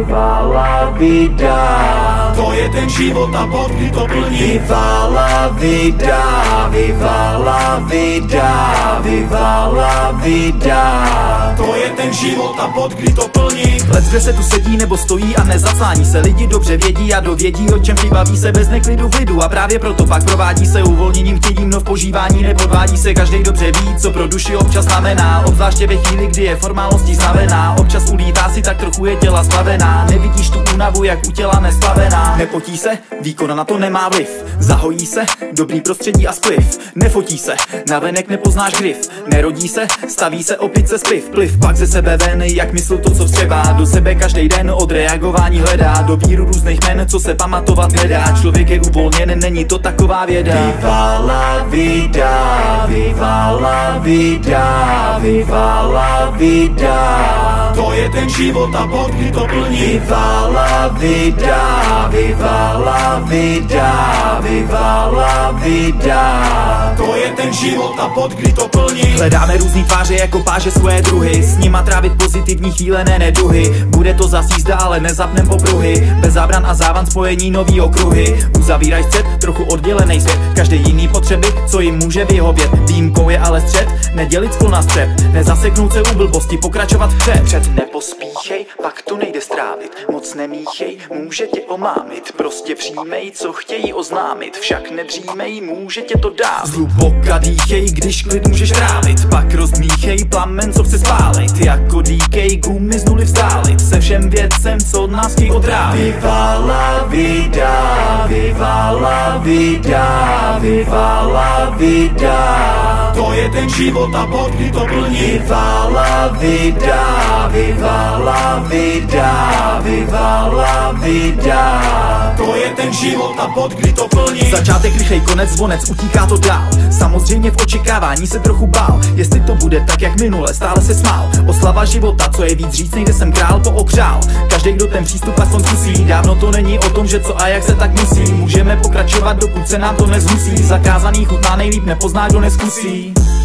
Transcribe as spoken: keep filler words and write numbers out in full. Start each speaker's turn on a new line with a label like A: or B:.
A: viva la vida.
B: To je ten život a bod, kdy to plní.
A: Viva la vida, viva la vida, viva la vida.
B: To je ten život a bod, kdy to plní.
C: Lec, kde se tu sedí nebo stojí a nezaclání se, lidi dobře vědí a dovědí, o čem přibaví se bez neklidu v lidu. A právě proto pak provádí se uvolněním chtěním, no v požívání nepodvádí se. Každej dobře ví, co pro duši občas znamená, obzvláště ve chvíli, kdy je formálností znavená. Občas ulítá si, tak trochu je těla splavená. Nevidíš tu únavu, jak u těla nesplavená. Nepotí se, výkon na to nemá vliv. Zahojí se, dobrý prostředí a spliv. Nefotí se, navenek nepoznáš grif. Nerodí se, staví se opice spliv. Pliv pak ze sebe ven, jak mysl to, co vstřebá. Do sebe každý den od reagování hledá do víru různých men, co se pamatovat nedá. Člověk je uvolněn, není to taková věda.
A: Viva la vida, viva la vida, viva la vida.
B: To je ten život a bod, kdy to plní.
A: Viva la vida, viva la vida, viva la vida.
B: To je ten život a bod, kdy to plní.
C: Hledáme různý tváře jako páže svoje druhy, s nima trávit pozitivní chvíle, ne neduhy. Bude to zas jízda, ale nezapnem popruhy. Bez zábran a závan spojení nový okruhy. Uzavíraj střed, trochu oddělený svět. Každý jiný potřeby, co jim může vyhovět. Výjimkou je ale střed, nedělit sklon na střep. Nezaseknout se u blbosti, pokračovat vpřed. Před nepospíchej, pak to nejde strávit. Moc nemíchej, může tě omámit. Prostě přijmej, co chtějí oznámit. Však nedřímej, může tě to dát. Zhluboka dýchej, když klid můžeš trávit. Pak rozdmíchej plamen, co chce spálit. Jako díkej, gumy z nuly vzdálit. Se všem věcem, co nás chtějí odrávit.
A: Viva la vida, viva la vida, viva la vida.
B: To je ten život a bod, kdy to plní.
A: Viva la vida, viva la vida, viva la vida.
B: To je ten život a bod, kdy to plní.
C: Začátek rychlej, konec zvonec, utíká to dál. Samozřejmě v očekávání se trochu bál. Jestli to bude tak jak minule, stále se smál. Oslava života, co je víc říct, nejde jsem král, poopřál. Každý, kdo ten přístup aspoň zkusí. Dávno to není o tom, že co a jak se tak musí. Můžeme pokračovat, dokud se nám to nezhusí. Zakázaný chutná nejlíp nepozná, kdo neskusí.